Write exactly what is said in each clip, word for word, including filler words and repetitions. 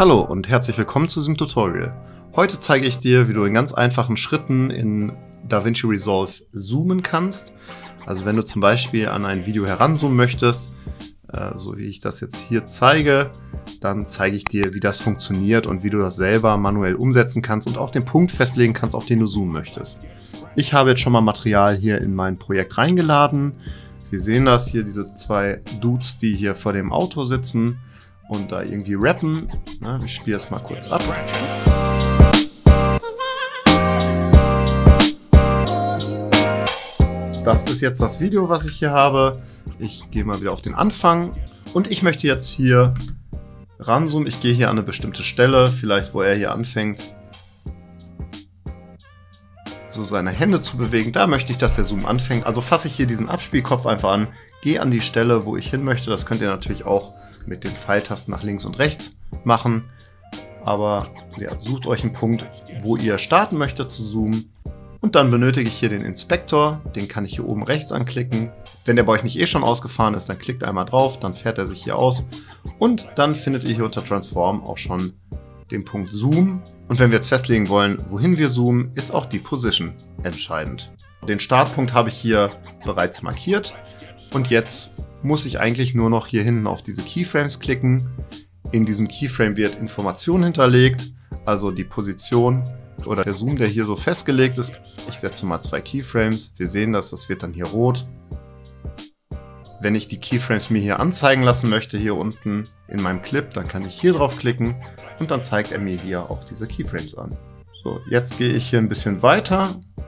Hallo und herzlich willkommen zu diesem Tutorial. Heute zeige ich dir, wie du in ganz einfachen Schritten in DaVinci Resolve zoomen kannst. Also wenn du zum Beispiel an ein Video heranzoomen möchtest, äh, so wie ich das jetzt hier zeige, dann zeige ich dir, wie das funktioniert und wie du das selber manuell umsetzen kannst und auch den Punkt festlegen kannst, auf den du zoomen möchtest. Ich habe jetzt schon mal Material hier in mein Projekt reingeladen. Wir sehen das hier, diese zwei Dudes, die hier vor dem Auto sitzen und da irgendwie rappen. Na, ich spiele das mal kurz ab. Das ist jetzt das Video, was ich hier habe. Ich gehe mal wieder auf den Anfang und ich möchte jetzt hier ranzoomen. Ich gehe hier an eine bestimmte Stelle, vielleicht wo er hier anfängt, so seine Hände zu bewegen. Da möchte ich, dass der Zoom anfängt. Also fasse ich hier diesen Abspielkopf einfach an, gehe an die Stelle, wo ich hin möchte. Das könnt ihr natürlich auch mit den Pfeiltasten nach links und rechts machen. Aber ja, sucht euch einen Punkt, wo ihr starten möchtet zu zoomen. Und dann benötige ich hier den Inspektor. Den kann ich hier oben rechts anklicken. Wenn der bei euch nicht eh schon ausgefahren ist, dann klickt einmal drauf, dann fährt er sich hier aus. Und dann findet ihr hier unter Transform auch schon den Punkt Zoom. Und wenn wir jetzt festlegen wollen, wohin wir zoomen, ist auch die Position entscheidend. Den Startpunkt habe ich hier bereits markiert. Und jetzt muss ich eigentlich nur noch hier hinten auf diese Keyframes klicken. In diesem Keyframe wird Information hinterlegt, also die Position oder der Zoom, der hier so festgelegt ist. Ich setze mal zwei Keyframes. Wir sehen das, das wird dann hier rot. Wenn ich die Keyframes mir hier anzeigen lassen möchte, hier unten in meinem Clip, dann kann ich hier drauf klicken und dann zeigt er mir hier auch diese Keyframes an. So, jetzt gehe ich hier ein bisschen weiter.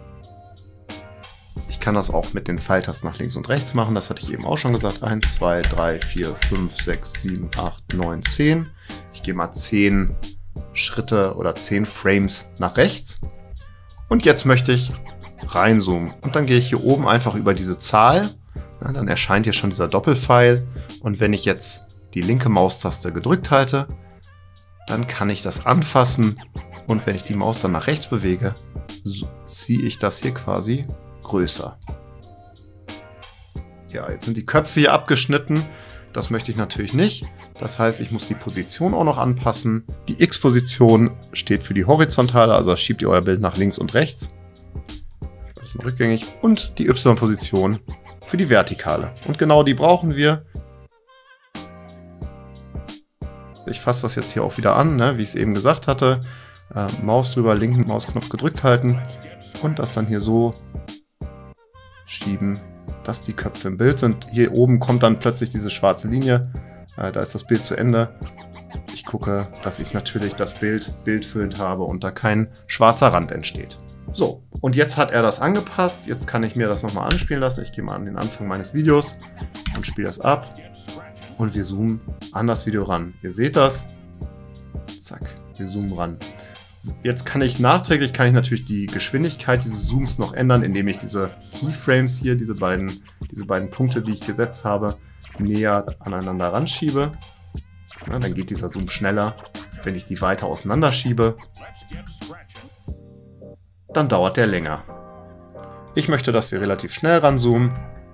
Ich kann das auch mit den Pfeiltasten nach links und rechts machen, das hatte ich eben auch schon gesagt. eins, zwei, drei, vier, fünf, sechs, sieben, acht, neun, zehn. Ich gehe mal zehn Schritte oder zehn Frames nach rechts. Und jetzt möchte ich reinzoomen. Und dann gehe ich hier oben einfach über diese Zahl. Ja, dann erscheint hier schon dieser Doppelpfeil. Und wenn ich jetzt die linke Maustaste gedrückt halte, dann kann ich das anfassen. Und wenn ich die Maus dann nach rechts bewege, so ziehe ich das hier quasi größer. Ja, jetzt sind die Köpfe hier abgeschnitten. Das möchte ich natürlich nicht. Das heißt, ich muss die Position auch noch anpassen. Die X-Position steht für die horizontale, also schiebt ihr euer Bild nach links und rechts. Das ist mal rückgängig. Und die Y-Position für die vertikale. Und genau die brauchen wir. Ich fasse das jetzt hier auch wieder an, ne, wie ich es eben gesagt hatte. Äh, Maus drüber, linken Mausknopf gedrückt halten und das dann hier so schieben, dass die Köpfe im Bild sind. Hier oben kommt dann plötzlich diese schwarze Linie. Äh, da ist das Bild zu Ende. Ich gucke, dass ich natürlich das Bild bildfüllend habe und da kein schwarzer Rand entsteht. So, und jetzt hat er das angepasst. Jetzt kann ich mir das nochmal anspielen lassen. Ich gehe mal an den Anfang meines Videos und spiele das ab. Und wir zoomen an das Video ran. Ihr seht das. Zack, wir zoomen ran. Jetzt kann ich nachträglich, kann ich natürlich die Geschwindigkeit dieses Zooms noch ändern, indem ich diese Keyframes hier, diese beiden, diese beiden Punkte, die ich gesetzt habe, näher aneinander ranschiebe. Ja, dann geht dieser Zoom schneller. Wenn ich die weiter auseinander schiebe, dann dauert der länger. Ich möchte, dass wir relativ schnell ranzoomen.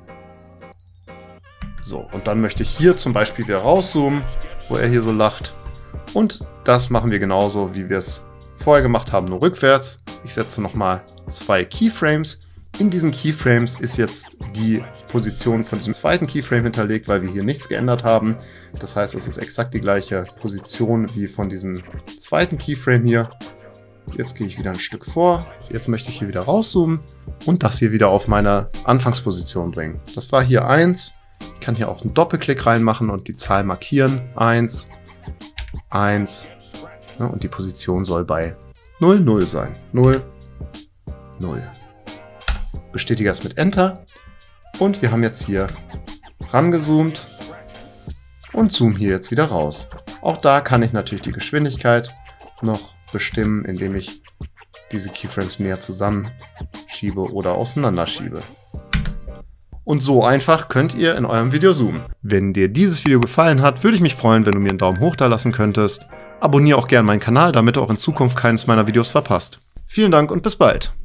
So, und dann möchte ich hier zum Beispiel wieder rauszoomen, wo er hier so lacht. Und das machen wir genauso, wie wir es vorher gemacht haben, nur rückwärts. Ich setze nochmal zwei Keyframes. In diesen Keyframes ist jetzt die Position von diesem zweiten Keyframe hinterlegt, weil wir hier nichts geändert haben. Das heißt, es ist exakt die gleiche Position wie von diesem zweiten Keyframe hier. Jetzt gehe ich wieder ein Stück vor. Jetzt möchte ich hier wieder rauszoomen und das hier wieder auf meine Anfangsposition bringen. Das war hier eins. Ich kann hier auch einen Doppelklick reinmachen und die Zahl markieren. eins, eins. Und die Position soll bei null, null sein. null, null. Bestätige das mit Enter. Und wir haben jetzt hier rangezoomt und zoome hier jetzt wieder raus. Auch da kann ich natürlich die Geschwindigkeit noch bestimmen, indem ich diese Keyframes näher zusammenschiebe oder auseinanderschiebe. Und so einfach könnt ihr in eurem Video zoomen. Wenn dir dieses Video gefallen hat, würde ich mich freuen, wenn du mir einen Daumen hoch da lassen könntest. Abonniere auch gerne meinen Kanal, damit du auch in Zukunft keines meiner Videos verpasst. Vielen Dank und bis bald!